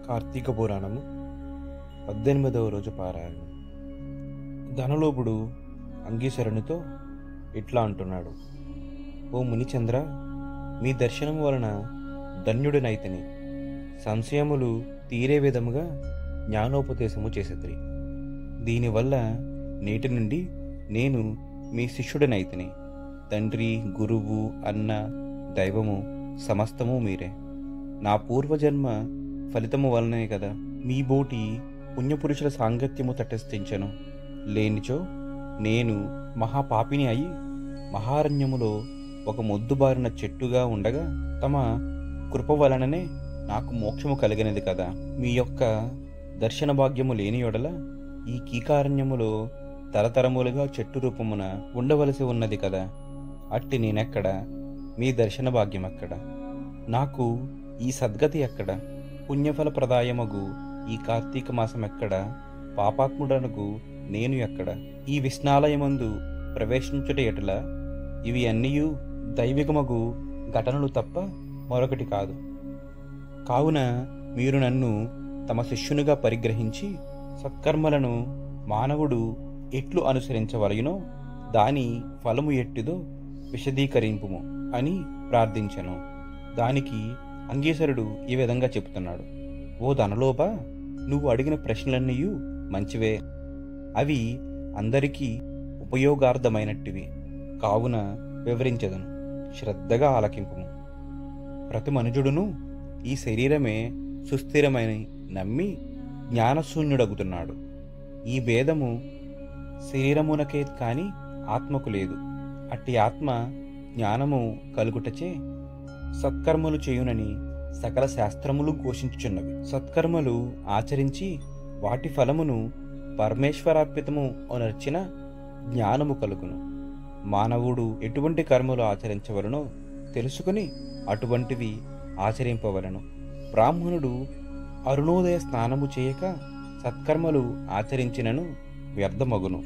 కార్తీక పురాణము 18వ రోజు పారాయణం. ధనలోపుడు అంగీశరునితో ఇట్లా అంటున్నాడు: ఓ మునిచంద్ర, మీ దర్శనం వలన ధన్యుడినైతిని. సంశయములు తీరే విధముగా జ్ఞానోపదేశము చేసితిరి. దీనివల్ల నేటి నుండి నేను మీ శిష్యుడినైతిని. తండ్రి, గురువు, అన్న, దైవము సమస్తము మీరే. నా పూర్వజన్మ ఫలితము వలనే కదా మీ బోటి పుణ్యపురుషుల సాంగత్యము తటస్థించను. లేనిచో నేను మహాపాపిని అయి మహారణ్యములో ఒక మొద్దుబారిన చెట్టుగా ఉండగా తమ కృప వలననే నాకు మోక్షము కలిగినది కదా. మీ యొక్క దర్శన భాగ్యము లేని యెడల ఈ కీకారణ్యములో తరతరములుగా చెట్టు రూపమున ఉండవలసి ఉన్నది కదా. అట్టి నేనెక్కడ, మీ దర్శన భాగ్యం ఎక్కడ, నాకు ఈ సద్గతి ఎక్కడ, పుణ్యఫల ప్రదాయమగు ఈ కార్తీక మాసం ఎక్కడ, పాపాత్ముడనగు నేను ఎక్కడ, ఈ విష్ణాలయమందు ప్రవేశించుట ఎటుల, ఇవి అన్నీయు దైవికమగు ఘటనలు తప్ప మరొకటి కాదు. కావున మీరు నన్ను తమ శిష్యునిగా పరిగ్రహించి సత్కర్మలను మానవుడు ఎట్లు అనుసరించవలయునో దాని ఫలము ఎట్టిదో విశదీకరింపుము అని ప్రార్థించెను. దానికి అంగీశరుడు ఈ విధంగా చెబుతున్నాడు: ఓ ధనలోప, నువ్వు అడిగిన ప్రశ్నలన్నీ మంచివే. అవి అందరికీ ఉపయోగార్థమైనట్టివి. కావున వివరించెదను, శ్రద్ధగా ఆలకింపుము. ప్రతి మనుజుడును ఈ శరీరమే సుస్థిరమైన నమ్మి జ్ఞానశూన్యుడగుతున్నాడు. ఈ భేదము శరీరమునకే కాని ఆత్మకు లేదు. అట్టి ఆత్మ జ్ఞానము కలుగుటచే సత్కర్మలు చేయునని సకల శాస్త్రములు ఘోషించుచున్నవి. సత్కర్మలు ఆచరించి వాటి ఫలమును పరమేశ్వరార్పితము అనర్చిన జ్ఞానము కలుగును. మానవుడు ఎటువంటి కర్మలు ఆచరించవలనో తెలుసుకుని అటువంటివి ఆచరింపవలను. బ్రాహ్మణుడు అరుణోదయ స్నానము చేయక సత్కర్మలు ఆచరించినను వ్యర్థమగును.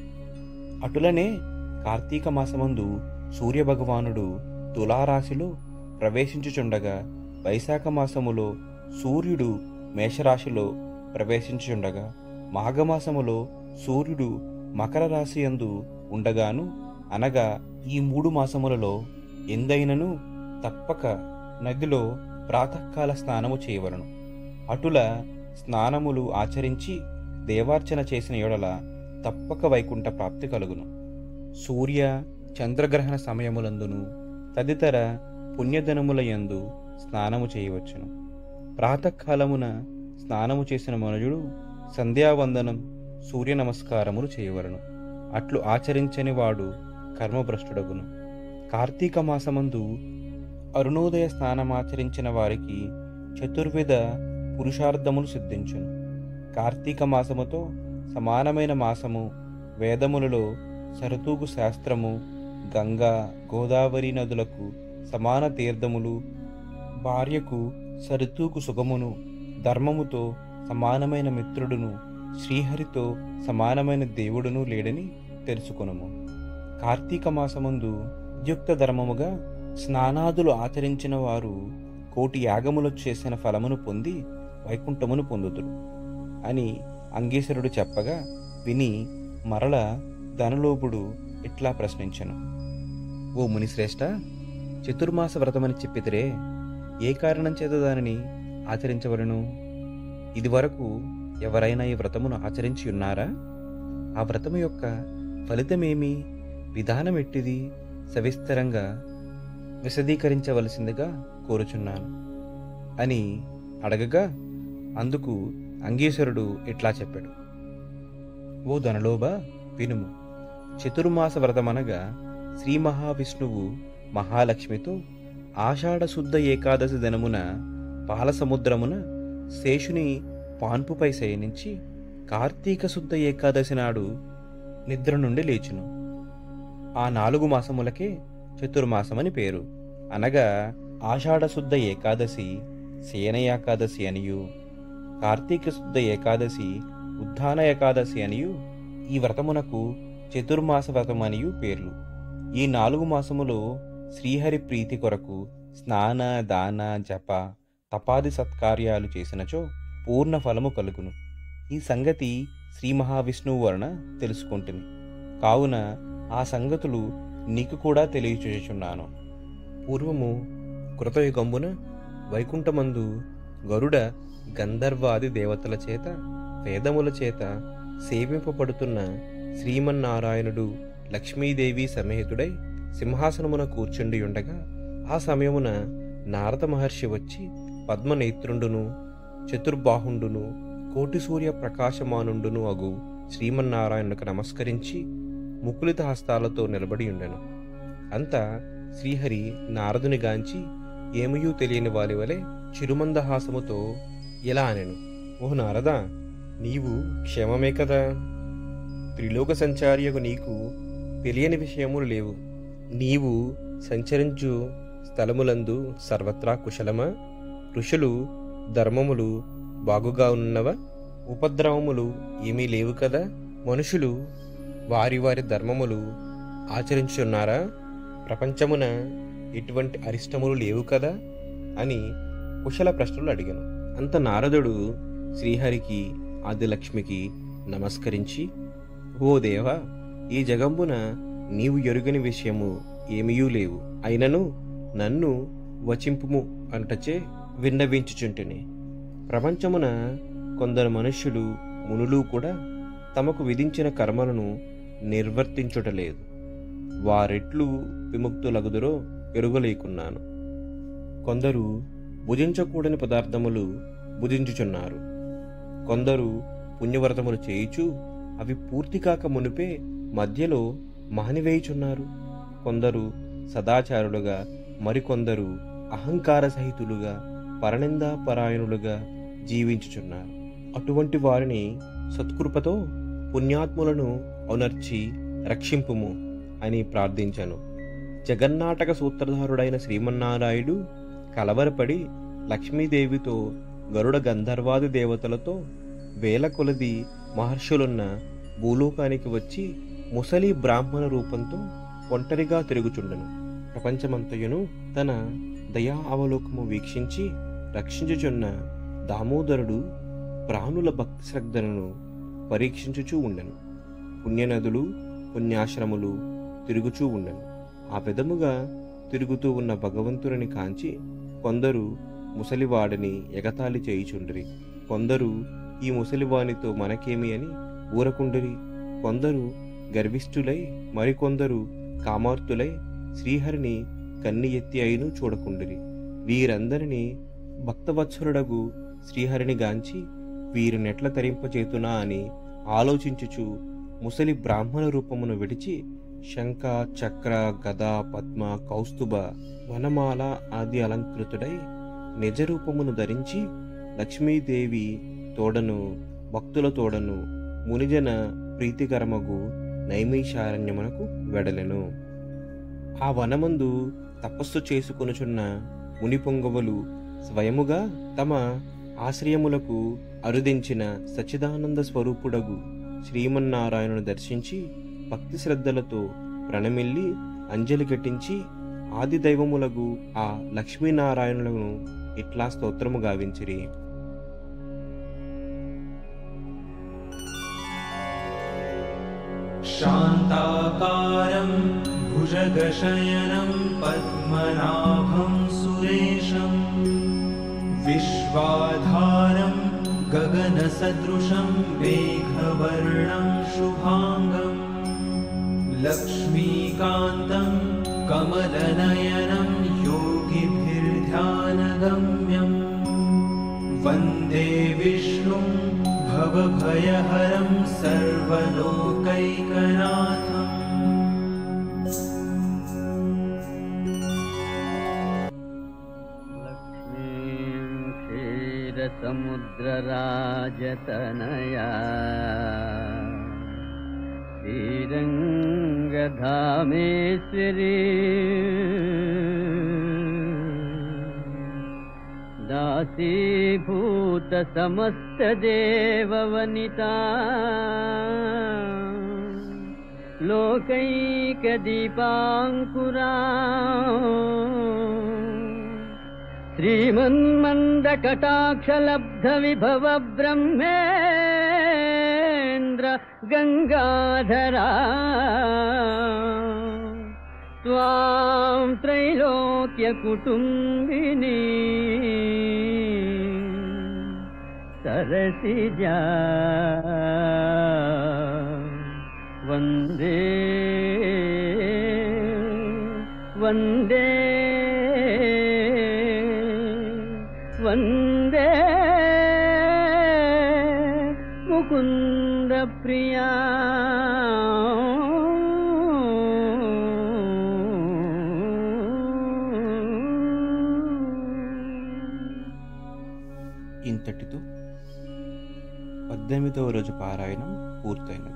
అటులనే కార్తీక మాసమందు సూర్యభగవానుడు తులారాశిలో ప్రవేశించుచుండగా, వైశాఖ మాసములో సూర్యుడు మేషరాశిలో ప్రవేశించుచుండగా, మాఘమాసములో సూర్యుడు మకర రాశి యందు ఉండగాను, అనగా ఈ 3 మాసములలో ఎందైనను తప్పక నదిలో ప్రాతకాల స్నానము చేయవలను. అటుల స్నానములు ఆచరించి దేవార్చన చేసిన యెడల తప్పక వైకుంఠ ప్రాప్తి కలుగును. సూర్య చంద్రగ్రహణ సమయములందును తదితర పుణ్యదినముల యందు స్నానము చేయవచ్చును. ప్రాతకాలమున స్నానము చేసిన మనుజుడు సంధ్యావందనం, సూర్య నమస్కారములు చేయవలను. అట్లు ఆచరించని వాడు కర్మభ్రష్టుడగును. కార్తీక మాసమందు అరుణోదయ స్నానమాచరించిన వారికి చతుర్విధ పురుషార్థములు సిద్ధించును. కార్తీక మాసముతో సమానమైన మాసము వేదములలో సరతూగు శాస్త్రము, గంగా గోదావరి నదులకు సమాన తీర్థములు, భార్యకు సరితూగు సుఖమును, ధర్మముతో సమానమైన మిత్రుడును, శ్రీహరితో సమానమైన దేవుడును లేడని తెలుసుకొనుము. కార్తీక మాసమందు విద్యుక్త ధర్మముగా స్నానాదులు ఆచరించిన వారు 1,000,000 యాగములు చేసిన ఫలమును పొంది వైకుంఠమును పొందుదురు అని అంగీశరుడు చెప్పగా విని మరల ధనలోపుడు ఇట్లా ప్రశ్నించెను: ఓ మునిశ్రేష్ఠ, చతుర్మాస వ్రతమని చెప్పితిరే, ఏ కారణం చేత దానిని ఆచరించవలను? ఇదివరకు ఎవరైనా ఈ వ్రతమును ఆచరించి ఉన్నారా? ఆ వ్రతము యొక్క ఫలితమేమి, విధానం ఎట్టిది? సవిస్తరంగా విశదీకరించవలసిందిగా కోరుచున్నాను అని అడగగా అందుకు అంగీశరుడు ఇట్లా చెప్పాడు: ఓ ధనలోబ, వినుము. చతుర్మాస వ్రతమనగా శ్రీ మహావిష్ణువు మహాలక్ష్మితో ఆషాఢ శుద్ధ ఏకాదశి దినమున పాలసముద్రమున శేషుని పాన్పుపై శయనించి కార్తీక శుద్ధ ఏకాదశి నాడు నిద్ర నుండి లేచును. ఆ 4 మాసములకే చతుర్మాసమని పేరు. అనగా ఆషాఢ శుద్ధ ఏకాదశి శయన ఏకాదశి అనియు, కార్తీక శుద్ధ ఏకాదశి ఉత్థాన ఏకాదశి అనియు, ఈ వ్రతమునకు చతుర్మాస వ్రతం అనియు పేర్లు. ఈ 4 మాసములో శ్రీహరి ప్రీతి కొరకు స్నాన, దాన, జప, తపాది సత్కార్యాలు చేసినచో పూర్ణ ఫలము కలుగును. ఈ సంగతి శ్రీ మహావిష్ణువు వలన తెలుసుకొంటిని కావున ఆ సంగతులు నీకు కూడా తెలియచేయుచున్నాను. పూర్వము కృతయుగంబున వైకుంఠమందు గరుడ గంధర్వాది దేవతల చేత వేదముల చేత సేవింపబడుతున్న శ్రీమన్నారాయణుడు లక్ష్మీదేవి సమేతుడై సింహాసనమున కూర్చుండి ఉండగా ఆ సమయమున నారద మహర్షి వచ్చి పద్మనేత్రుండును చతుర్బాహుండును కోటి సూర్య ప్రకాశమానుండును అగు శ్రీమన్నారాయణునికి నమస్కరించి ముకులిత హస్తాలతో నిలబడి ఉండెను. అంతా శ్రీహరి నారదుని గాంచి ఏమయూ తెలియని వారి వలె చిరుమందహాసముతో ఇలా అనెను. ఓ నారద, నీవు క్షేమమే కదా? త్రిలోక సంచారియకు నీకు తెలియని విషయములు లేవు. నీవు సంచరించు స్థలములందు సర్వత్రా కుశలమా? ఋషులు ధర్మములు బాగుగా ఉన్నవా? ఉపద్రవములు ఏమీ లేవు కదా? మనుషులు వారి వారి ధర్మములు ఆచరించున్నారా? ప్రపంచమున ఎటువంటి అరిష్టములు లేవు కదా అని కుశల ప్రశ్నలు అడిగాను. అంత నారదుడు శ్రీహరికి ఆదిలక్ష్మికి నమస్కరించి, ఓ దేవా, ఈ జగంబున నీవు ఎరుగని విషయము ఏమీయూ లేవు. అయినను నన్ను వచింపుము అంటచే విన్నవించుచుంటిని. ప్రపంచమున కొందరు మనుష్యులు మునులు కూడా తమకు విధించిన కర్మలను నిర్వర్తించుటలేదు. వారెట్లు విముక్తులగుదురో ఎరుగలేకున్నాను. కొందరు భుజించకూడని పదార్థములు భుజించుచున్నారు. కొందరు పుణ్యవ్రతములు చేయుచు అవి పూర్తి కాక మునిపే మధ్యలో మానివేయుచున్నారు. కొందరు సదాచారులుగా, మరికొందరు అహంకార సహితులుగా, పరనిందా పరాయణులుగా జీవించుచున్నారు. అటువంటి వారిని సత్కృపతో పుణ్యాత్ములను ఔనర్చి రక్షింపుము అని ప్రార్థించాను. జగన్నాటక సూత్రధారుడైన శ్రీమన్నారాయుడు కలవరపడి లక్ష్మీదేవితో గరుడ గంధర్వాది దేవతలతో వేల కొలది మహర్షులున్న భూలోకానికి వచ్చి ముసలి బ్రాహ్మణ రూపంతో ఒంటరిగా తిరుగుచుండెను. ప్రపంచమంతయును తన దయా అవలోకము వీక్షించి రక్షించుచున్న దామోదరుడు ప్రాణుల భక్తి శ్రద్ధలను పరీక్షించుచూ ఉండెను. పుణ్యనదులు పుణ్యాశ్రములు తిరుగుచూ ఉండెను. ఆ విధముగా తిరుగుతూ ఉన్న భగవంతుని కాంచి కొందరు ముసలివాడిని ఎగతాళి చేయుచుండిరి. కొందరు ఈ ముసలివానితో మనకేమి అని ఊరకుండిరి. కొందరు గర్విష్ఠులై, మరికొందరు కామార్తులై శ్రీహరిని కన్ని ఎత్తి అయిను చూడకుండిరి. వీరందరినీ భక్తవత్సలుడగు శ్రీహరిని గాంచి వీరినెట్ల తరింపచేతునా అని ఆలోచించుచు ముసలి బ్రాహ్మణ రూపమును విడిచి శంఖ చక్ర గద పద్మ కౌస్తుభ వనమాల ఆది అలంకృతుడై నిజరూపమును ధరించి లక్ష్మీదేవి తోడను భక్తుల తోడను మునిజన ప్రీతికరమగు నైమిషారణ్యమునకు వెడలెను. ఆ వనమందు తపస్సు చేసుకొనుచున్న మునిపొంగవులు స్వయముగా తమ ఆశ్రయములకు అరుదించిన సచ్చిదానంద స్వరూపుడగు శ్రీమన్నారాయణుని దర్శించి భక్తి శ్రద్ధలతో ప్రణమిల్లి అంజలి ఘటించి ఆది దైవములగు ఆ లక్ష్మీనారాయణులను ఇట్లా స్తోత్రము గావించిరి. శాంతాకారం భుజగశయనం పద్మనాభం సురేశం విశ్వాధారం గగనసదృశం మేఘవర్ణం శుభాంగం లక్ష్మీకాంతం కమలనయనం యోగిభిర్ధ్యానగమ్యం వందే విష్ణుం భవభయహరం సర్వలోకైకనాథం. లక్ష్మీం క్షీరసముద్రరాజతనయా శ్రీరంగధామేశ్వరీ దాసీభూత సమస్తదేవవనితా లోకైకదీపాంకురా श्रीमन्मन्दकटाक्षलब्धविभव ब्रह्मेन्द्र गङ्गाधरा त्वां त्रैलोक्यकुटुम्बिनी सरसिजा वन्दे वन्दे वन्दे मुकुन्द प्रिया ఇంతటితో 18వ రోజు పారాయణం పూర్తయినది.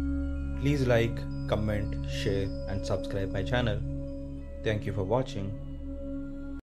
Please like, comment, share and subscribe my channel. Thank you for watching.